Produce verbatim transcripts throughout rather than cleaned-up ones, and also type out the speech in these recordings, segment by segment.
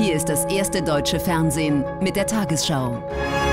Hier ist das erste deutsche Fernsehen mit der Tagesschau.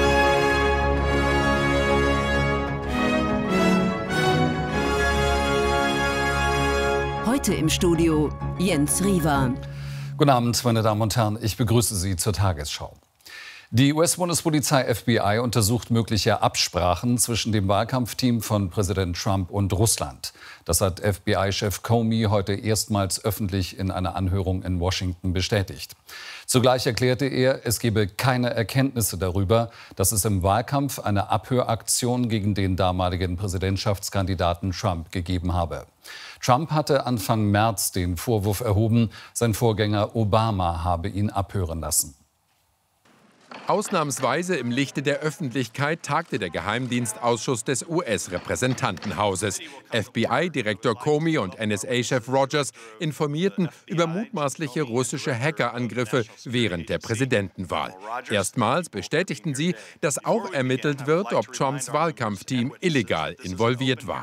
Heute im Studio Jens Riewer. Guten Abend, meine Damen und Herren. Ich begrüße Sie zur Tagesschau. Die U S-Bundespolizei F B I untersucht mögliche Absprachen zwischen dem Wahlkampfteam von Präsident Trump und Russland. Das hat F B I-Chef Comey heute erstmals öffentlich in einer Anhörung in Washington bestätigt. Zugleich erklärte er, es gebe keine Erkenntnisse darüber, dass es im Wahlkampf eine Abhöraktion gegen den damaligen Präsidentschaftskandidaten Trump gegeben habe. Trump hatte Anfang März den Vorwurf erhoben, sein Vorgänger Obama habe ihn abhören lassen. Ausnahmsweise im Lichte der Öffentlichkeit tagte der Geheimdienstausschuss des U S-Repräsentantenhauses. F B I-Direktor Comey und N S A-Chef Rogers informierten über mutmaßliche russische Hackerangriffe während der Präsidentenwahl. Erstmals bestätigten sie, dass auch ermittelt wird, ob Trumps Wahlkampfteam illegal involviert war.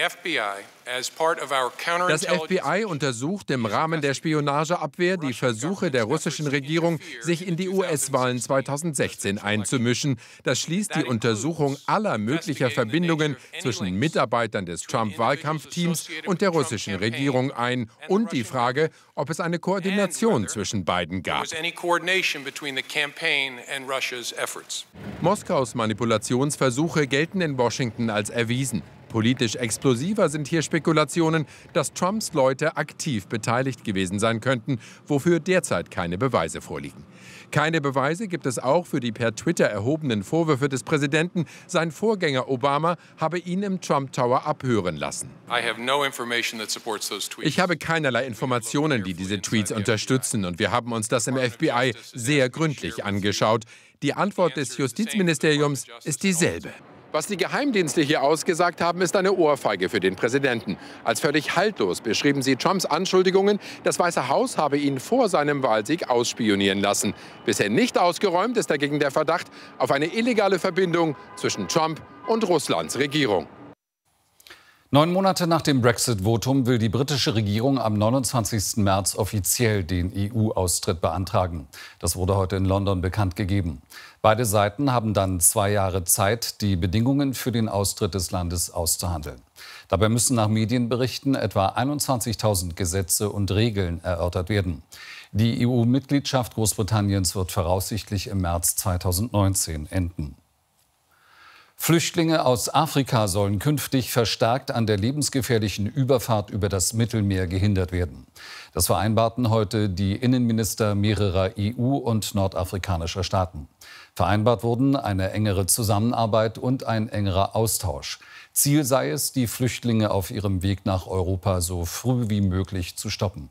Das F B I untersucht im Rahmen der Spionageabwehr die Versuche der russischen Regierung, sich in die U S-Wahlen zweitausendsechzehn einzumischen. Das schließt die Untersuchung aller möglicher Verbindungen zwischen Mitarbeitern des Trump-Wahlkampfteams und der russischen Regierung ein und die Frage, ob es eine Koordination zwischen beiden gab. Moskaus Manipulationsversuche gelten in Washington als erwiesen. Politisch explosiver sind hier Spekulationen, dass Trumps Leute aktiv beteiligt gewesen sein könnten, wofür derzeit keine Beweise vorliegen. Keine Beweise gibt es auch für die per Twitter erhobenen Vorwürfe des Präsidenten, sein Vorgänger Obama habe ihn im Trump Tower abhören lassen. Ich habe keinerlei Informationen, die diese Tweets unterstützen, und wir haben uns das im F B I sehr gründlich angeschaut. Die Antwort des Justizministeriums ist dieselbe. Was die Geheimdienste hier ausgesagt haben, ist eine Ohrfeige für den Präsidenten. Als völlig haltlos beschrieben sie Trumps Anschuldigungen, das Weiße Haus habe ihn vor seinem Wahlsieg ausspionieren lassen. Bisher nicht ausgeräumt ist dagegen der Verdacht auf eine illegale Verbindung zwischen Trump und Russlands Regierung. Neun Monate nach dem Brexit-Votum will die britische Regierung am neunundzwanzigsten März offiziell den E U-Austritt beantragen. Das wurde heute in London bekannt gegeben. Beide Seiten haben dann zwei Jahre Zeit, die Bedingungen für den Austritt des Landes auszuhandeln. Dabei müssen nach Medienberichten etwa einundzwanzigtausend Gesetze und Regeln erörtert werden. Die E U-Mitgliedschaft Großbritanniens wird voraussichtlich im März zweitausendneunzehn enden. Flüchtlinge aus Afrika sollen künftig verstärkt an der lebensgefährlichen Überfahrt über das Mittelmeer gehindert werden. Das vereinbarten heute die Innenminister mehrerer E U- und nordafrikanischer Staaten. Vereinbart wurden eine engere Zusammenarbeit und ein engerer Austausch. Ziel sei es, die Flüchtlinge auf ihrem Weg nach Europa so früh wie möglich zu stoppen.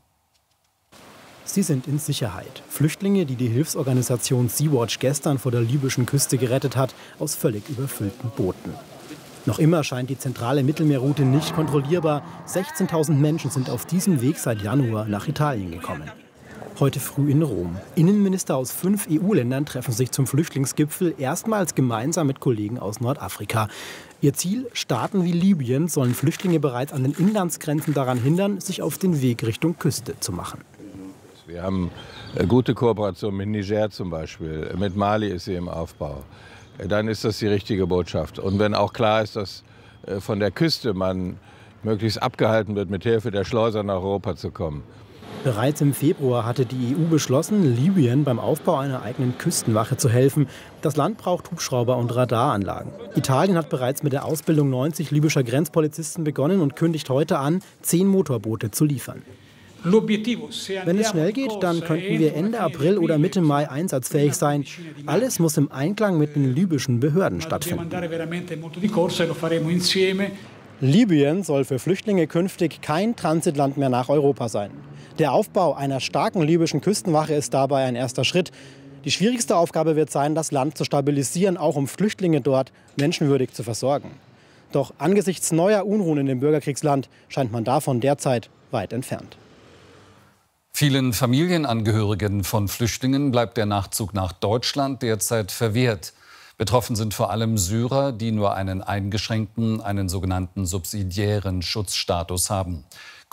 Sie sind in Sicherheit. Flüchtlinge, die die Hilfsorganisation Sea-Watch gestern vor der libyschen Küste gerettet hat, aus völlig überfüllten Booten. Noch immer scheint die zentrale Mittelmeerroute nicht kontrollierbar. sechzehntausend Menschen sind auf diesem Weg seit Januar nach Italien gekommen. Heute früh in Rom. Innenminister aus fünf E U-Ländern treffen sich zum Flüchtlingsgipfel erstmals gemeinsam mit Kollegen aus Nordafrika. Ihr Ziel: Staaten wie Libyen sollen Flüchtlinge bereits an den Inlandsgrenzen daran hindern, sich auf den Weg Richtung Küste zu machen. Wir haben gute Kooperation mit Niger zum Beispiel, mit Mali ist sie im Aufbau. Dann ist das die richtige Botschaft. Und wenn auch klar ist, dass von der Küste man möglichst abgehalten wird, mit Hilfe der Schleuser nach Europa zu kommen. Bereits im Februar hatte die E U beschlossen, Libyen beim Aufbau einer eigenen Küstenwache zu helfen. Das Land braucht Hubschrauber und Radaranlagen. Italien hat bereits mit der Ausbildung neunzig libyscher Grenzpolizisten begonnen und kündigt heute an, zehn Motorboote zu liefern. Wenn es schnell geht, dann könnten wir Ende April oder Mitte Mai einsatzfähig sein. Alles muss im Einklang mit den libyschen Behörden stattfinden. Libyen soll für Flüchtlinge künftig kein Transitland mehr nach Europa sein. Der Aufbau einer starken libyschen Küstenwache ist dabei ein erster Schritt. Die schwierigste Aufgabe wird sein, das Land zu stabilisieren, auch um Flüchtlinge dort menschenwürdig zu versorgen. Doch angesichts neuer Unruhen in dem Bürgerkriegsland scheint man davon derzeit weit entfernt. Vielen Familienangehörigen von Flüchtlingen bleibt der Nachzug nach Deutschland derzeit verwehrt. Betroffen sind vor allem Syrer, die nur einen eingeschränkten, einen sogenannten subsidiären Schutzstatus haben.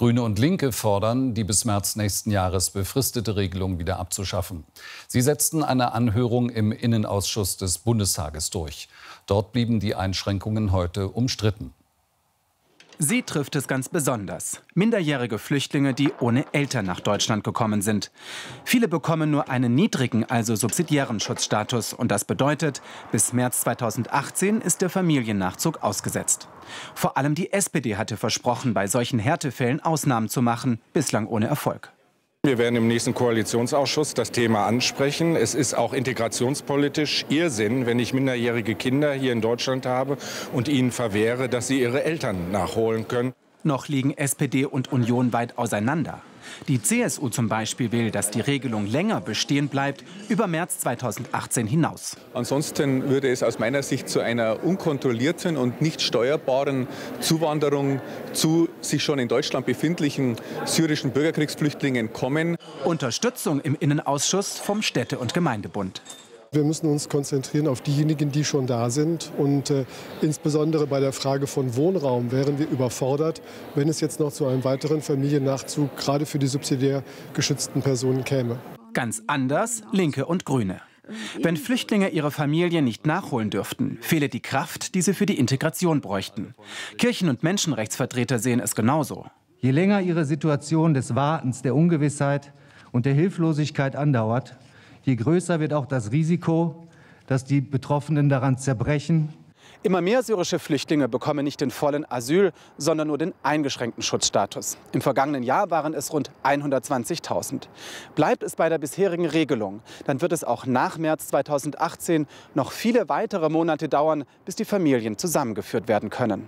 Grüne und Linke fordern, die bis März nächsten Jahres befristete Regelung wieder abzuschaffen. Sie setzten eine Anhörung im Innenausschuss des Bundestages durch. Dort blieben die Einschränkungen heute umstritten. Sie trifft es ganz besonders. Minderjährige Flüchtlinge, die ohne Eltern nach Deutschland gekommen sind. Viele bekommen nur einen niedrigen, also subsidiären Schutzstatus. Und das bedeutet, bis März zweitausendachtzehn ist der Familiennachzug ausgesetzt. Vor allem die S P D hatte versprochen, bei solchen Härtefällen Ausnahmen zu machen, bislang ohne Erfolg. Wir werden im nächsten Koalitionsausschuss das Thema ansprechen. Es ist auch integrationspolitisch Irrsinn, wenn ich minderjährige Kinder hier in Deutschland habe und ihnen verwehre, dass sie ihre Eltern nachholen können. Noch liegen S P D und Union weit auseinander. Die C S U zum Beispiel will, dass die Regelung länger bestehen bleibt, über März zweitausendachtzehn hinaus. Ansonsten würde es aus meiner Sicht zu einer unkontrollierten und nicht steuerbaren Zuwanderung zu sich schon in Deutschland befindlichen syrischen Bürgerkriegsflüchtlingen kommen. Unterstützung im Innenausschuss vom Städte- und Gemeindebund. Wir müssen uns konzentrieren auf diejenigen, die schon da sind. Und äh, insbesondere bei der Frage von Wohnraum wären wir überfordert, wenn es jetzt noch zu einem weiteren Familiennachzug gerade für die subsidiär geschützten Personen käme. Ganz anders Linke und Grüne. Wenn Flüchtlinge ihre Familien nicht nachholen dürften, fehle die Kraft, die sie für die Integration bräuchten. Kirchen- und Menschenrechtsvertreter sehen es genauso. Je länger ihre Situation des Wartens, der Ungewissheit und der Hilflosigkeit andauert, je größer wird auch das Risiko, dass die Betroffenen daran zerbrechen. Immer mehr syrische Flüchtlinge bekommen nicht den vollen Asyl, sondern nur den eingeschränkten Schutzstatus. Im vergangenen Jahr waren es rund hundertzwanzigtausend. Bleibt es bei der bisherigen Regelung, dann wird es auch nach März zweitausendachtzehn noch viele weitere Monate dauern, bis die Familien zusammengeführt werden können.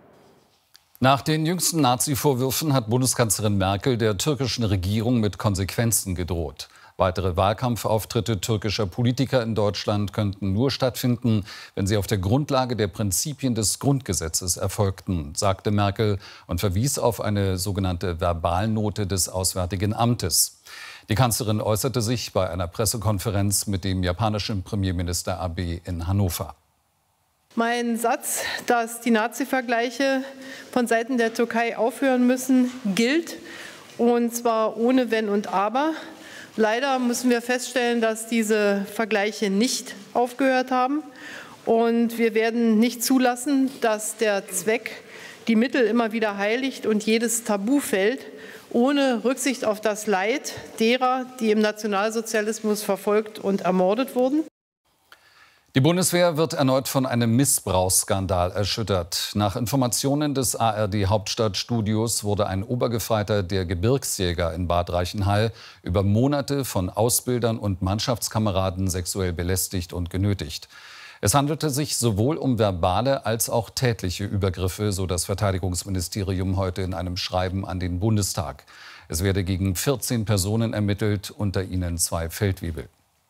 Nach den jüngsten Nazi-Vorwürfen hat Bundeskanzlerin Merkel der türkischen Regierung mit Konsequenzen gedroht. Weitere Wahlkampfauftritte türkischer Politiker in Deutschland könnten nur stattfinden, wenn sie auf der Grundlage der Prinzipien des Grundgesetzes erfolgten, sagte Merkel und verwies auf eine sogenannte Verbalnote des Auswärtigen Amtes. Die Kanzlerin äußerte sich bei einer Pressekonferenz mit dem japanischen Premierminister Abe in Hannover. Mein Satz, dass die Nazi-Vergleiche von Seiten der Türkei aufhören müssen, gilt, und zwar ohne Wenn und Aber. Leider müssen wir feststellen, dass diese Vergleiche nicht aufgehört haben. Und wir werden nicht zulassen, dass der Zweck die Mittel immer wieder heiligt und jedes Tabu fällt, ohne Rücksicht auf das Leid derer, die im Nationalsozialismus verfolgt und ermordet wurden. Die Bundeswehr wird erneut von einem Missbrauchsskandal erschüttert. Nach Informationen des A R D-Hauptstadtstudios wurde ein Obergefreiter der Gebirgsjäger in Bad Reichenhall über Monate von Ausbildern und Mannschaftskameraden sexuell belästigt und genötigt. Es handelte sich sowohl um verbale als auch tätliche Übergriffe, so das Verteidigungsministerium heute in einem Schreiben an den Bundestag. Es werde gegen vierzehn Personen ermittelt, unter ihnen zwei Feldwebel.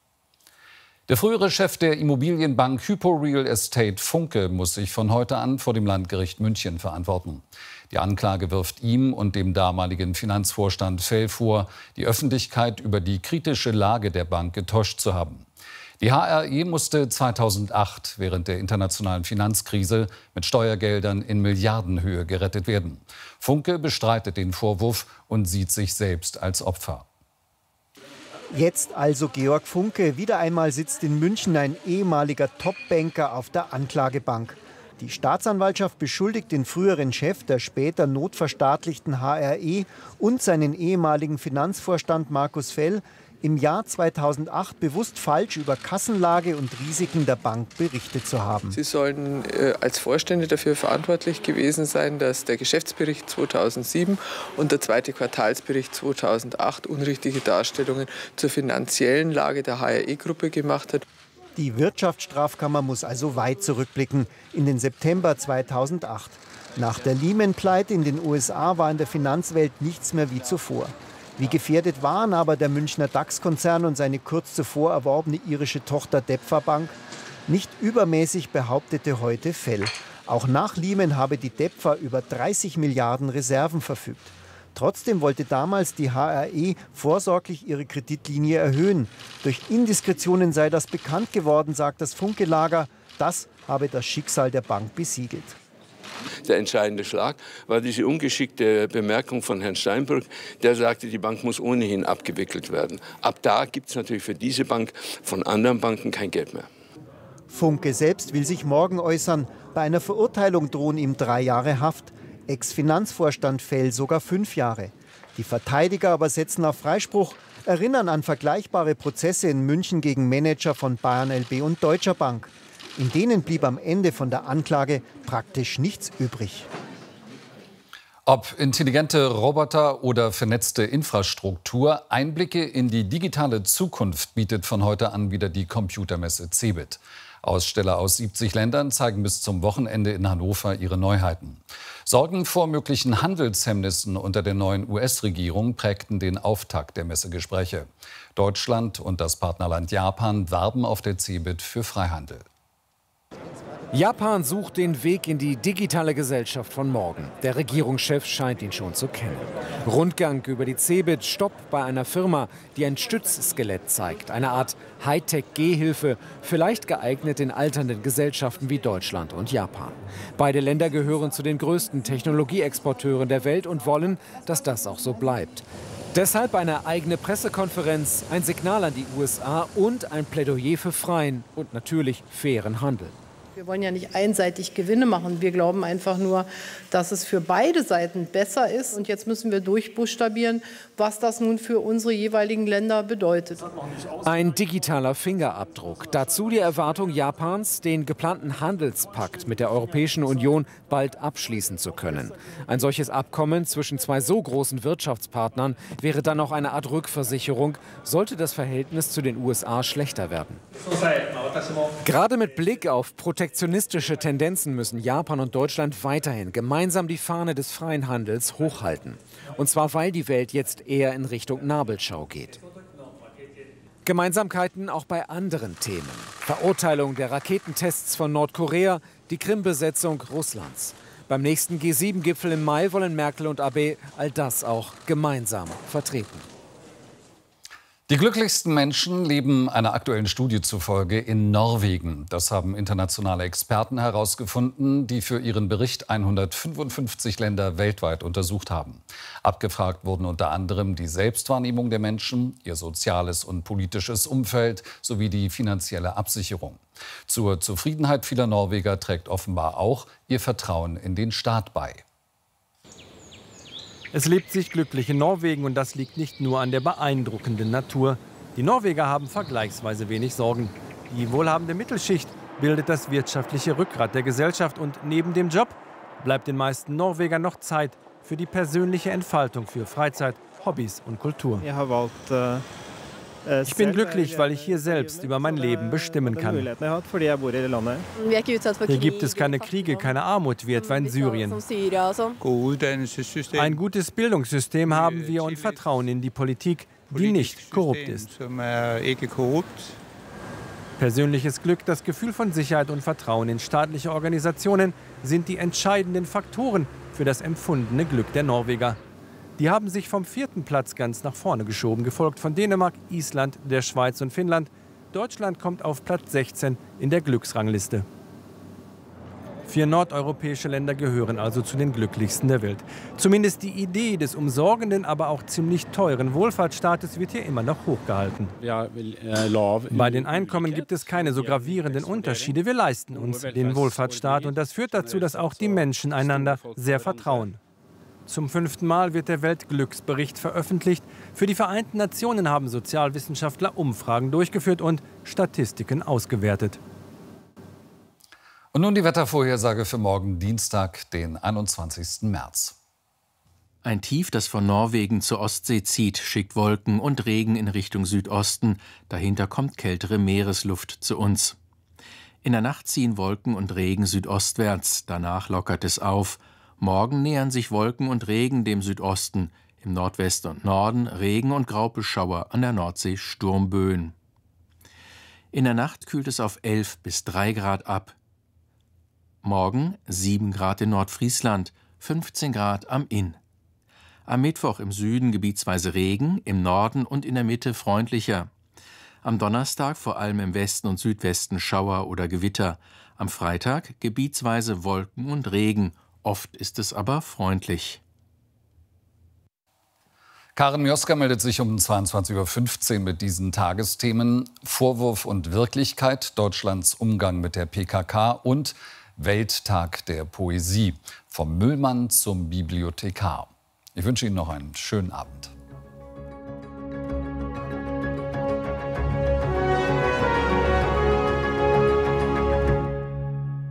Der frühere Chef der Immobilienbank Hypo Real Estate Funke muss sich von heute an vor dem Landgericht München verantworten. Die Anklage wirft ihm und dem damaligen Finanzvorstand Fell vor, die Öffentlichkeit über die kritische Lage der Bank getäuscht zu haben. Die H R E musste zweitausendacht während der internationalen Finanzkrise mit Steuergeldern in Milliardenhöhe gerettet werden. Funke bestreitet den Vorwurf und sieht sich selbst als Opfer. Jetzt also Georg Funke. Wieder einmal sitzt in München ein ehemaliger Top-Banker auf der Anklagebank. Die Staatsanwaltschaft beschuldigt den früheren Chef der später notverstaatlichten H R E und seinen ehemaligen Finanzvorstand Markus Fell, im Jahr zweitausendacht bewusst falsch über Kassenlage und Risiken der Bank berichtet zu haben. Sie sollen äh, als Vorstände dafür verantwortlich gewesen sein, dass der Geschäftsbericht zweitausendsieben und der zweite Quartalsbericht zweitausendacht unrichtige Darstellungen zur finanziellen Lage der H R E-Gruppe gemacht hat. Die Wirtschaftsstrafkammer muss also weit zurückblicken, in den September zweitausendacht. Nach der Lehman-Pleite in den U S A war in der Finanzwelt nichts mehr wie zuvor. Wie gefährdet waren aber der Münchner DAX-Konzern und seine kurz zuvor erworbene irische Tochter DEPFA Bank? Nicht übermäßig, behauptete heute Fell. Auch nach Lehman habe die DEPFA über dreißig Milliarden Reserven verfügt. Trotzdem wollte damals die H R E vorsorglich ihre Kreditlinie erhöhen. Durch Indiskretionen sei das bekannt geworden, sagt das Funke-Lager. Das habe das Schicksal der Bank besiegelt. der entscheidende Schlag, war diese ungeschickte Bemerkung von Herrn Steinbrück, der sagte, die Bank muss ohnehin abgewickelt werden. Ab da gibt es natürlich für diese Bank von anderen Banken kein Geld mehr. Funke selbst will sich morgen äußern. Bei einer Verurteilung drohen ihm drei Jahre Haft. Ex-Finanzvorstand Fell sogar fünf Jahre. Die Verteidiger aber setzen auf Freispruch, erinnern an vergleichbare Prozesse in München gegen Manager von Bayern L B und Deutscher Bank. In denen blieb am Ende von der Anklage praktisch nichts übrig. Ob intelligente Roboter oder vernetzte Infrastruktur, Einblicke in die digitale Zukunft bietet von heute an wieder die Computermesse CeBIT. Aussteller aus siebzig Ländern zeigen bis zum Wochenende in Hannover ihre Neuheiten. Sorgen vor möglichen Handelshemmnissen unter der neuen U S-Regierung prägten den Auftakt der Messegespräche. Deutschland und das Partnerland Japan werben auf der CeBIT für Freihandel. Japan sucht den Weg in die digitale Gesellschaft von morgen. Der Regierungschef scheint ihn schon zu kennen. Rundgang über die CeBIT, Stopp bei einer Firma, die ein Stützskelett zeigt. Eine Art Hightech-Gehhilfe, vielleicht geeignet in alternden Gesellschaften wie Deutschland und Japan. Beide Länder gehören zu den größten Technologieexporteuren der Welt und wollen, dass das auch so bleibt. Deshalb eine eigene Pressekonferenz, ein Signal an die U S A und ein Plädoyer für freien und natürlich fairen Handel. Wir wollen ja nicht einseitig Gewinne machen. Wir glauben einfach nur, dass es für beide Seiten besser ist. Und jetzt müssen wir durchbuchstabieren, was das nun für unsere jeweiligen Länder bedeutet. Ein digitaler Fingerabdruck. Dazu die Erwartung Japans, den geplanten Handelspakt mit der Europäischen Union bald abschließen zu können. Ein solches Abkommen zwischen zwei so großen Wirtschaftspartnern wäre dann auch eine Art Rückversicherung, sollte das Verhältnis zu den U S A schlechter werden. Gerade mit Blick auf protektionistische Tendenzen müssen Japan und Deutschland weiterhin gemeinsam die Fahne des freien Handels hochhalten. Und zwar, weil die Welt jetzt eher in Richtung Nabelschau geht. Gemeinsamkeiten auch bei anderen Themen. Verurteilung der Raketentests von Nordkorea, die Krim-Besetzung Russlands. Beim nächsten G sieben Gipfel im Mai wollen Merkel und Abe all das auch gemeinsam vertreten. Die glücklichsten Menschen leben einer aktuellen Studie zufolge in Norwegen. Das haben internationale Experten herausgefunden, die für ihren Bericht hundertfünfundfünfzig Länder weltweit untersucht haben. Abgefragt wurden unter anderem die Selbstwahrnehmung der Menschen, ihr soziales und politisches Umfeld sowie die finanzielle Absicherung. Zur Zufriedenheit vieler Norweger trägt offenbar auch ihr Vertrauen in den Staat bei. Es lebt sich glücklich in Norwegen und das liegt nicht nur an der beeindruckenden Natur. Die Norweger haben vergleichsweise wenig Sorgen. Die wohlhabende Mittelschicht bildet das wirtschaftliche Rückgrat der Gesellschaft und neben dem Job bleibt den meisten Norwegern noch Zeit für die persönliche Entfaltung, für Freizeit, Hobbys und Kultur. Ich bin glücklich, weil ich hier selbst über mein Leben bestimmen kann. Hier gibt es keine Kriege, keine Armut wie etwa in Syrien. Ein gutes Bildungssystem haben wir und Vertrauen in die Politik, die nicht korrupt ist. Persönliches Glück, das Gefühl von Sicherheit und Vertrauen in staatliche Organisationen sind die entscheidenden Faktoren für das empfundene Glück der Norweger. Die haben sich vom vierten Platz ganz nach vorne geschoben, gefolgt von Dänemark, Island, der Schweiz und Finnland. Deutschland kommt auf Platz sechzehn in der Glücksrangliste. Vier nordeuropäische Länder gehören also zu den glücklichsten der Welt. Zumindest die Idee des umsorgenden, aber auch ziemlich teuren Wohlfahrtsstaates wird hier immer noch hochgehalten. Bei den Einkommen gibt es keine so gravierenden Unterschiede. Wir leisten uns den Wohlfahrtsstaat und das führt dazu, dass auch die Menschen einander sehr vertrauen. Zum fünften Mal wird der Weltglücksbericht veröffentlicht. Für die Vereinten Nationen haben Sozialwissenschaftler Umfragen durchgeführt und Statistiken ausgewertet. Und nun die Wettervorhersage für morgen Dienstag, den einundzwanzigsten März. Ein Tief, das von Norwegen zur Ostsee zieht, schickt Wolken und Regen in Richtung Südosten. Dahinter kommt kältere Meeresluft zu uns. In der Nacht ziehen Wolken und Regen südostwärts. Danach lockert es auf. Morgen nähern sich Wolken und Regen dem Südosten. Im Nordwesten und Norden Regen und Graupelschauer, an der Nordsee Sturmböen. In der Nacht kühlt es auf elf bis drei Grad ab. Morgen sieben Grad in Nordfriesland, fünfzehn Grad am Inn. Am Mittwoch im Süden gebietsweise Regen, im Norden und in der Mitte freundlicher. Am Donnerstag vor allem im Westen und Südwesten Schauer oder Gewitter. Am Freitag gebietsweise Wolken und Regen Oft ist es aber freundlich. Karin Mioska meldet sich um zweiundzwanzig Uhr fünfzehn mit diesen Tagesthemen: Vorwurf und Wirklichkeit, Deutschlands Umgang mit der P K K und Welttag der Poesie. Vom Müllmann zum Bibliothekar. Ich wünsche Ihnen noch einen schönen Abend.